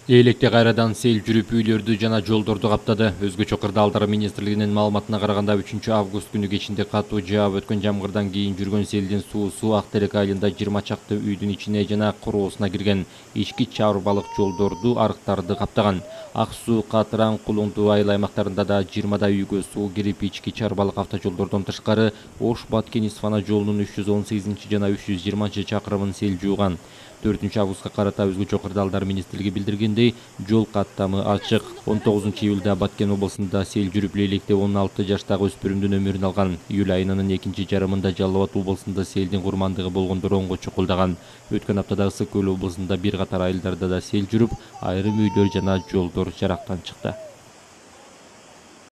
Электе кайрадан сел жүрүп үйлөрдү жана жолдорду каптады. Өзгөчө кырдаалдар министрлигинин маалыматына караганда 3 август күнү кечинде катуу жаап өткөн жамгырдан кийин жүргөн селдин суусу Ак Терек айылында 20 чакты үйдүн ичине жана короосуна кирген. Ички чарбалык жолдорду, арыктарды каптаган. Ак Суу, Катыран, Кулуңдуу айыл аймактарында да 20 үйгө суу кирип, ички чарбалык автожолдордон тышкары Ош Баткен Исфана жолунун 318 жана 320 чакырымын сел жууган. 4 августка карата өзгөчө кырдаалдар министрлиги билдиргендей, жол каттамы ачык. 19 июлда Баткен облусунда сел жүрүп, Лейлекте 16 жаштагы өспүрүмдүн өмүрүн алган. Июль айынын экинчи жарымында Жалал Абад облусунда селдин курмандыгы болгондор оңго чукулдаган. Өткөн аптада Ысык Көл облусунда бир катар айылдарда да сел жүрүп, айрым үйлөр жана жолдор жарактан чыкты.